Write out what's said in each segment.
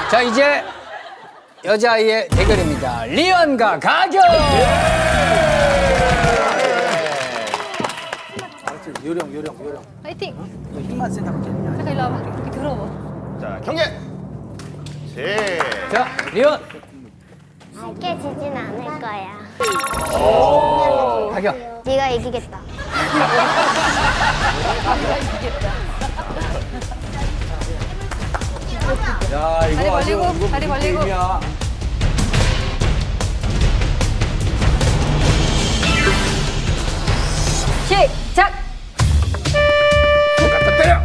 자, 이제 여자아이의 대결입니다. 리언과 가경! 요령. 파이팅! 힘만 센다. 잠깐 일로 와봐. 이렇게 들어봐. 자, 경례. 자, 리언. 깨지진 않을 거야. 가경. 네가 이기겠다. 야, 이거 다리 벌리고, 다리 벌리고. 게임이야. 시작! 갖다 때려.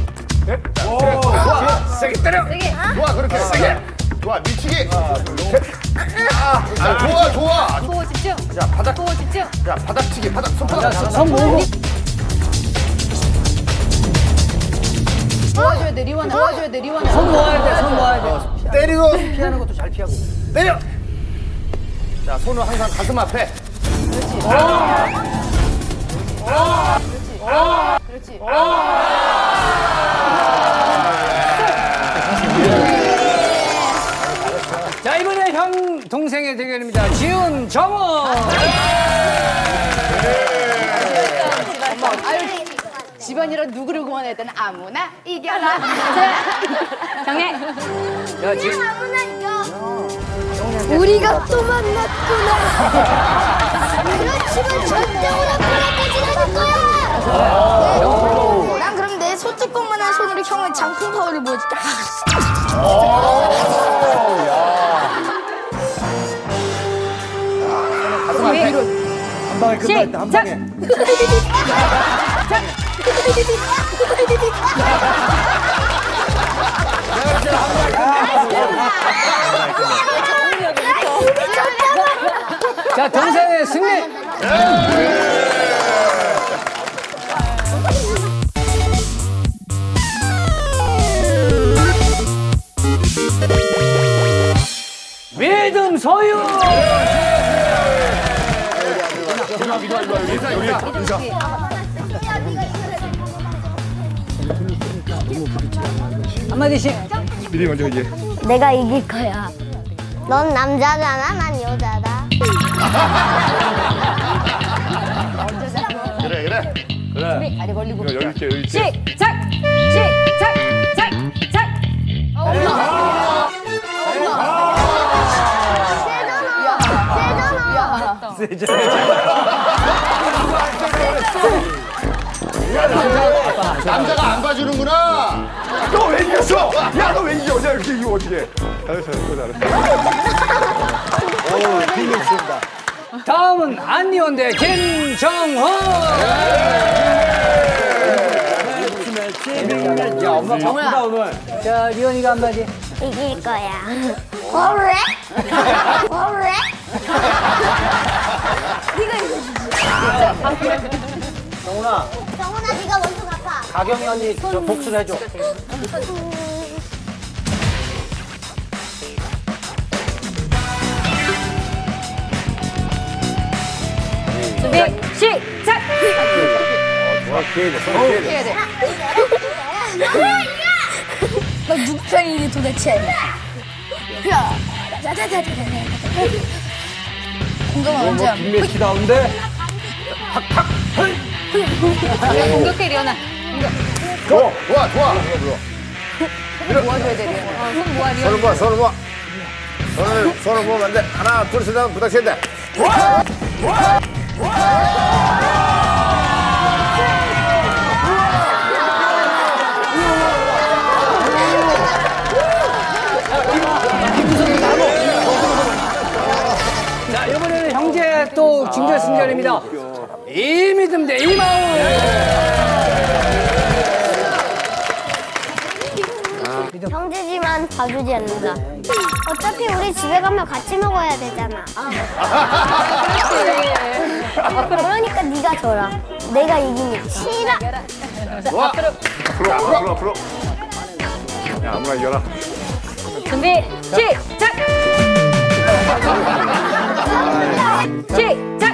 좋아. 세게 때려. 세게. 좋아, 그렇게 세게. 좋아, 미치기. 좋아. 코 집중. 자, 바닥. 코 집중. 자, 바닥치기, 손바닥. 손 모으고. 도와줘야 돼, 리원아. 도와줘야 돼, 리원아. 손 모아야 돼, 손 모아야 돼. 때리고. 피하는 것도 잘 피하고. 때려. 자, 손은 항상 가슴 앞에. 그렇지. 자, 이번에 형 동생의 대결입니다. 지훈, 정원. 아유, 집안이라 누구를 구원할 때는 아무나 이겨라. 정해. 야, 지금 아무나 이겨. 우리가 또 만났구나. 이런 식은 절대 오락가락까지 하는 거야. 난 그럼 내 소뚜껑만한 손으로 형의 장풍 파워를 보여줄게. 가슴 앞에. 한 방에 끝났다, 한 방에. 자, 동생의 승리. 믿음 소유. 한마디씩. 미리 먼저 이제. 내가 이길 거야. 넌 남자잖아, 난 여자다. 그래. 그래. 다리 벌리고. 여기 있지. 시작! 남자가 안 봐주는구나. 너 왜 이겼어? 야, 너 왜 이겨? 어제 이렇게 이기면 어떡해? 잘했어. 다음은 안리원 대 김정헌. 야, 엄마 바쁘다 오늘. 자, 리원이가 한마디. 이길 거야. 그래? 네가 이겨주지. 정훈아, 네가 먼저 갚아. 가경이 언니 저 복수를 해줘. 준비, 시작! 해야 돼. 너 누구 편이니 도대체? 야, 공감은 언제 하면? 빅매치다운데. 공격해, 리원아. 좋아. 모아줘야 돼, 리원아. 손 모아, 리원아. 손을 모아. 손을 모으면 안 돼. 하나, 둘, 셋 하면 부닥쳐야 돼. 자, 이번에는 형제 또 준결승전입니다. 이믿음 대 이마울. 형제지만 봐주지 않는다. 어차피 우리 집에 가면 같이 먹어야 되잖아. 그러니까 네가 져라. 내가 이기니 싫어. 와. 앞으로. 야, 아무나 이겨라. 준비, 시작! 시작!